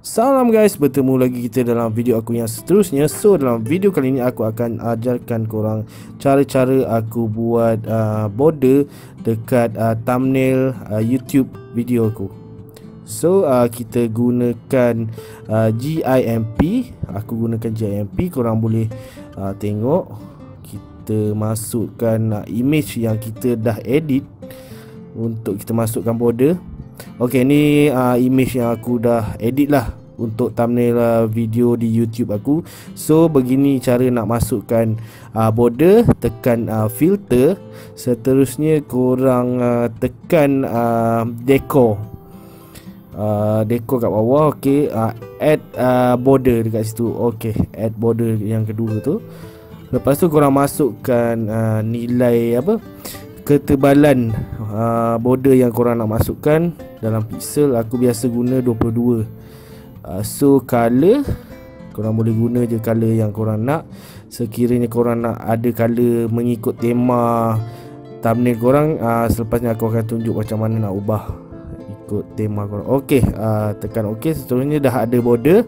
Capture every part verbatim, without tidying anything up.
Salam guys, bertemu lagi kita dalam video aku yang seterusnya. So dalam video kali ini aku akan ajarkan korang cara-cara aku buat uh, border dekat uh, thumbnail uh, YouTube video aku. So uh, kita gunakan uh, G I M P. Aku gunakan G I M P. Korang boleh uh, tengok. Kita masukkan uh, image yang kita dah edit untuk kita masukkan border. Ok, ni uh, image yang aku dah edit lah untuk thumbnail uh, video di YouTube aku. So begini cara nak masukkan uh, border. Tekan uh, filter. Seterusnya korang uh, tekan uh, decor uh, decor kat bawah. Ok, uh, add uh, border dekat situ. Ok, add border yang kedua tu. Lepas tu korang masukkan uh, nilai apa, ketebalan uh, border yang korang nak masukkan dalam pixel. Aku biasa guna dua puluh dua. uh, So color, korang boleh guna je color yang korang nak. Sekiranya korang nak ada color mengikut tema thumbnail korang, uh, selepasnya aku akan tunjuk macam mana nak ubah ikut tema korang. Ok, uh, tekan ok. Seterusnya dah ada border.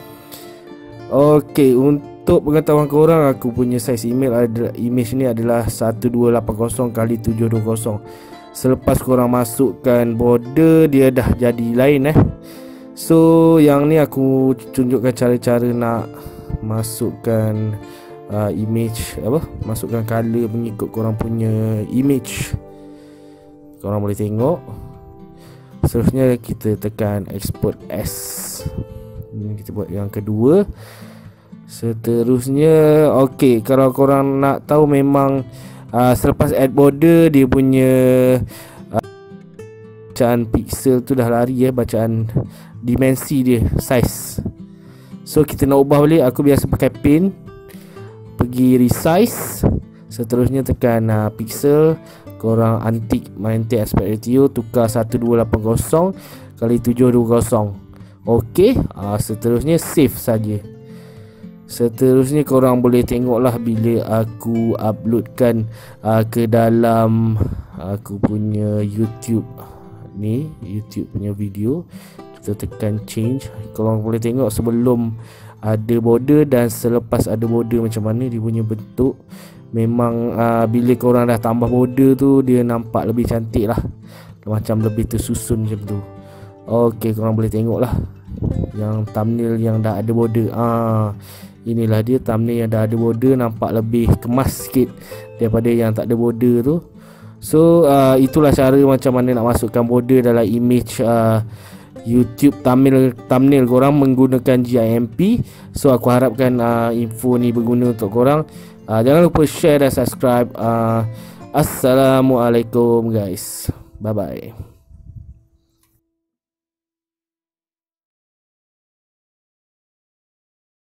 Ok, untuk pengetahuan korang, aku punya size email adalah, image ni adalah satu dua lapan kosong kali tujuh dua kosong. Selepas korang masukkan border, dia dah jadi lain eh. So yang ni aku tunjukkan cara-cara nak masukkan uh, image apa, masukkan color mengikut korang punya image. Korang boleh tengok. Seterusnya kita tekan export as. Ini kita buat yang kedua. Seterusnya ok, kalau korang nak tahu memang uh, selepas add border dia punya uh, bacaan pixel tu dah lari ya, bacaan dimensi dia, size. So kita nak ubah balik, aku biasa pakai pin. Pergi resize. Seterusnya tekan uh, pixel. Korang antik antik aspect ratio, tukar satu dua lapan kosong kali tujuh dua kosong. Ok, uh, seterusnya save saja. Seterusnya korang boleh tengoklah bila aku uploadkan uh, ke dalam aku punya YouTube ni, YouTube punya video. Kita tekan change. Korang boleh tengok sebelum ada border dan selepas ada border macam mana dia punya bentuk. Memang uh, bila korang dah tambah border tu, dia nampak lebih cantik lah, macam lebih tersusun macam tu. Ok, korang boleh tengok lah yang thumbnail yang dah ada border. Ah, inilah dia thumbnail yang dah ada border, nampak lebih kemas sikit daripada yang tak ada border tu. So uh, itulah cara macam mana nak masukkan border dalam image uh, YouTube thumbnail thumbnail korang menggunakan G I M P. So aku harapkan uh, info ni berguna untuk korang. uh, Jangan lupa share dan subscribe. uh, Assalamualaikum guys. Bye bye.